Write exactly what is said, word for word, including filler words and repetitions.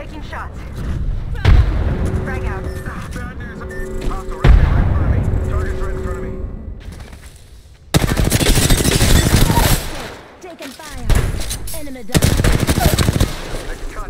Taking shots. Frag out. Bad news. Hostile right there, right in front of me. Target's right in front of me. Taking fire. Enemy down.